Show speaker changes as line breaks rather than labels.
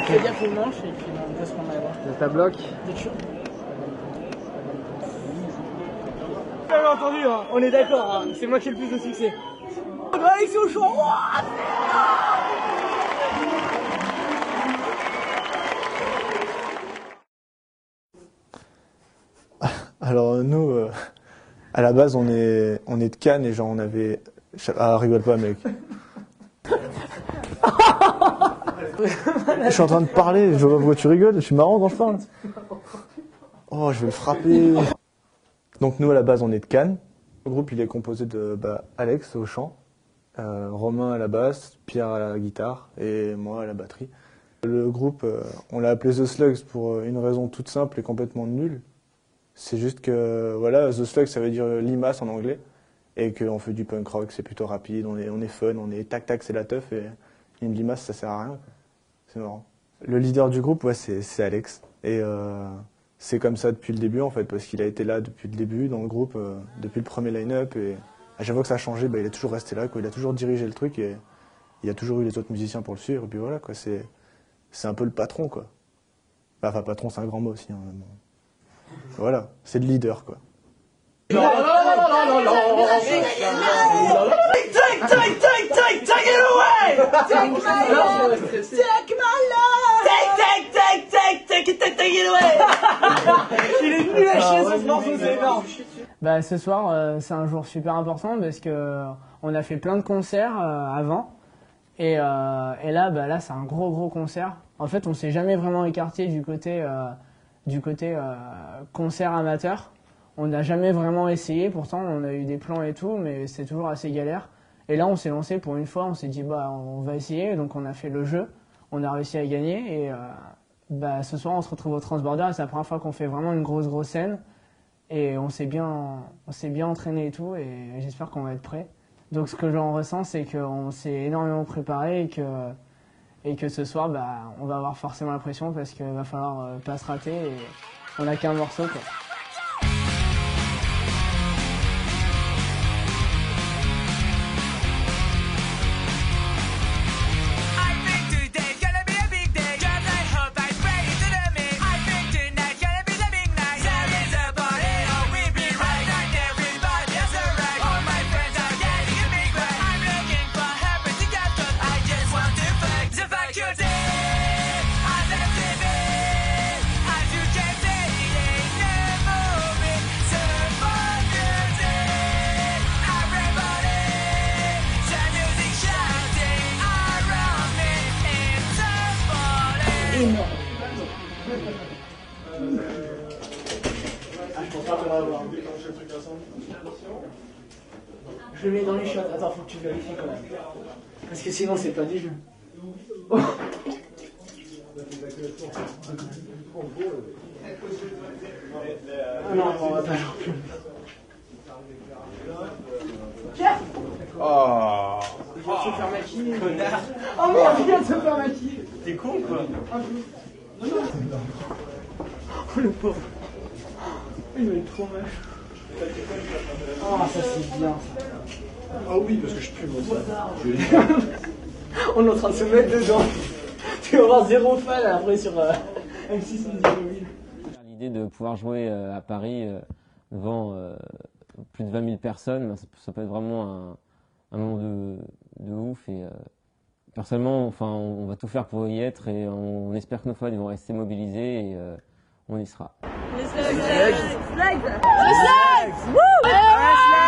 fais gaffe aux manches et puis on peut se prendre la barre.
Ta bloc.
Vous avez entendu, hein, on est d'accord, hein, c'est moi qui ai le plus de succès. Alex Auchan,
Alors nous, à la base, on est de Cannes et genre on avait... Ah, rigole pas mec. Je suis en train de parler, je vois pourquoi tu rigoles, je suis marrant quand je parle. Oh, je vais le frapper. Donc nous, à la base, on est de Cannes. Le groupe, il est composé de Alex au chant, Romain à la basse, Pierre à la guitare et moi à la batterie. Le groupe, on l'a appelé The Slugs pour une raison toute simple et complètement nulle. C'est juste que, voilà, The Slugs, ça veut dire limace en anglais, et qu'on fait du punk rock, c'est plutôt rapide, on est fun, on est tac-tac, c'est la teuf, et une limace, ça sert à rien. C'est marrant. Le leader du groupe, ouais, c'est Alex. Et c'est comme ça depuis le début, en fait, parce qu'il a été là depuis le début dans le groupe, depuis le premier line-up, et à chaque fois que ça a changé, il est toujours resté là, quoi. Il a toujours dirigé le truc, et il y a toujours eu les autres musiciens pour le suivre, et puis voilà, quoi, c'est un peu le patron, quoi. Enfin, patron, c'est un grand mot aussi, hein, bon. Voilà, c'est le leader, quoi.
Take it away! Take my love! Take my love! Take it away! Il est nul à chier sur ce morceau, c'est énorme! Bah, ce soir, c'est un jour super important parce que on a fait plein de concerts avant. Et là, c'est un gros concert. En fait, on s'est jamais vraiment écarté du côté concert amateur. On n'a jamais vraiment essayé, pourtant on a eu des plans et tout, mais c'est toujours assez galère. Et là on s'est lancé pour une fois, on s'est dit on va essayer, donc on a fait le jeu, on a réussi à gagner et ce soir on se retrouve au Transborder et c'est la première fois qu'on fait vraiment une grosse scène et on s'est bien entraîné et tout et j'espère qu'on va être prêt. Donc ce que j'en ressens c'est qu'on s'est énormément préparé et que ce soir on va avoir forcément la pression parce qu'il va falloir pas se rater et on n'a qu'un morceau quoi. Je le mets dans les shots. Attends, faut que tu vérifies quand même. Parce que sinon, c'est pas du jeu. Oh. Ah non, on va pas jouer plus. Pierre!
Oh,
Il vient de se faire maquiller. Connard! Oh merde, il vient de se faire maquiller.
t'es con quoi?
Non. Oh le pauvre. Il va être trop moche. Ah, ça c'est bien ça.
Ah oui, parce que je pue moi.
On est en train de se mettre dedans. Tu vas avoir zéro fan après sur M6
L'idée de pouvoir jouer à Paris devant plus de 20 000 personnes, ça peut être vraiment un moment de ouf. Et personnellement, enfin, on va tout faire pour y être et on espère que nos fans ils vont rester mobilisés et on y sera.
Les Slugs! Les Slugs! Woo!